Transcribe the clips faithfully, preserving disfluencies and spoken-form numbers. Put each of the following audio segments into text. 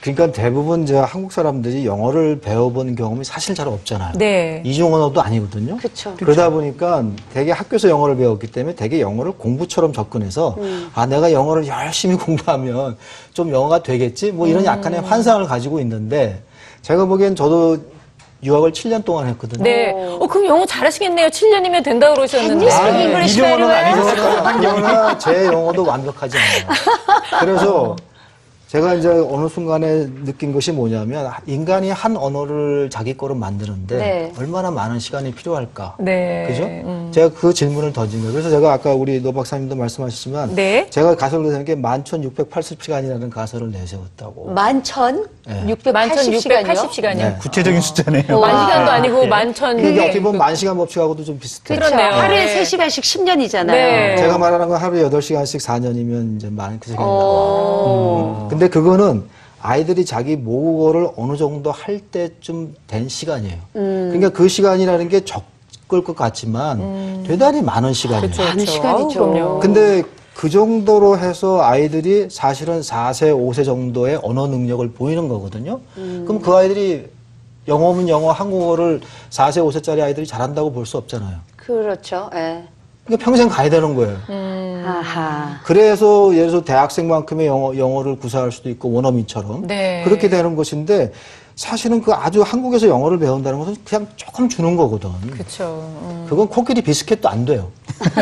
그러니까 대부분 저 한국 사람들이 영어를 배워본 경험이 사실 잘 없잖아요. 네. 이중 언어도 아니거든요. 그쵸. 그러다 보니까 되게 학교에서 영어를 배웠기 때문에 되게 영어를 공부처럼 접근해서 음. 아 내가 영어를 열심히 공부하면 좀 영어가 되겠지 뭐 이런 음. 약간의 환상을 가지고 있는데 제가 보기엔 저도 유학을 칠 년 동안 했거든요. 네. 어, 그럼 영어 잘하시겠네요. 칠 년이면 된다고 그러셨는데. Can you speak English 이종호는 very well? 아니고 한경우나 제 영어도 완벽하지 않아요. 그래서 제가 이제 어느 순간에 느낀 것이 뭐냐면 인간이 한 언어를 자기 거로 만드는데 네. 얼마나 많은 시간이 필요할까? 네. 그죠? 음. 제가 그 질문을 던진 거예요. 그래서 제가 아까 우리 노 박사님도 말씀하셨지만 네. 제가 가설을 내는 게 만 천육백팔십 시간이라는 가설을 내세웠다고. 만천 네. 육백팔십 시간이요? 만천육백팔십 시간이요. 네. 구체적인 숫자네요. 만 시간도 아니고 예. 만천. 이게 어떻게 보면 만 시간 법칙하고도 좀 비슷해요. 그렇죠. 그렇네요. 하루에 네. 세 시간씩 십 년이잖아요. 네. 제가 말하는 건 하루에 여덟 시간씩 사 년이면 이제 만 그 시간이 나와요. 오. 근데 그거는 아이들이 자기 모국어를 어느 정도 할 때쯤 된 시간이에요. 음. 그러니까 그 시간이라는 게 적을 것 같지만 대단히 많은 시간이에요. 그렇죠. 많은 그렇죠. 시간이죠. 아우, 그럼요. 근데 그 정도로 해서 아이들이 사실은 사 세, 오 세 정도의 언어 능력을 보이는 거거든요. 그럼 그 아이들이 영어면 영어, 한국어를 사 세, 오 세짜리 아이들이 잘한다고 볼 수 없잖아요. 그렇죠. 예. 그러니까 평생 가야 되는 거예요. 아하. 그래서 예를 들어서 대학생만큼의 영어, 영어를 구사할 수도 있고 원어민처럼 네. 그렇게 되는 것인데 사실은 그 아주 한국에서 영어를 배운다는 것은 그냥 조금 주는 거거든. 그렇죠. 음. 그건 코끼리 비스켓도 안 돼요.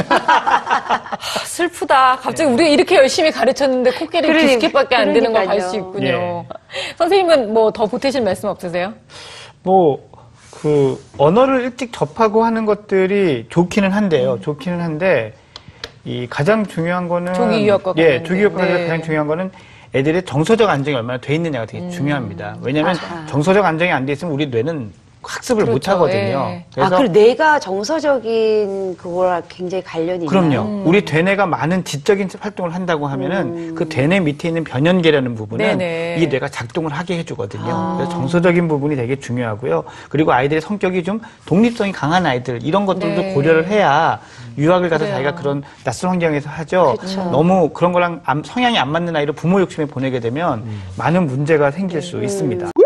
아, 슬프다. 갑자기 우리가 이렇게 열심히 가르쳤는데 코끼리 그러니- 비스켓밖에 안 되는 걸 알 그러니까요. 수 있군요. 선생님은 뭐 더 보태실 말씀 없으세요? 뭐, 그, 언어를 일찍 접하고 하는 것들이 좋기는 한데요. 음. 좋기는 한데, 이 가장 중요한 거는. 조기 유학과 예, 관련된. 조기 유학과 네. 가장 중요한 거는 애들의 정서적 안정이 얼마나 돼 있느냐가 되게 중요합니다. 왜냐하면 아하. 정서적 안정이 안 돼 있으면 우리 뇌는 학습을 못 그렇죠. 하거든요. 예. 아, 그리고 내가 정서적인 그거랑 굉장히 관련이 있나요? 그럼요. 우리 되뇌가 많은 지적인 활동을 한다고 하면은 그 되뇌 밑에 있는 변연계라는 부분은 네네. 이 뇌가 작동을 하게 해주거든요. 아. 그래서 정서적인 부분이 되게 중요하고요. 그리고 아이들의 성격이 좀 독립성이 강한 아이들 이런 것들도 네. 고려를 해야 유학을 가서 그래요. 자기가 그런 낯선 환경에서 하죠. 그쵸. 너무 그런 거랑 안- 성향이 안 맞는 아이를 부모 욕심에 보내게 되면 많은 문제가 생길 수 있습니다.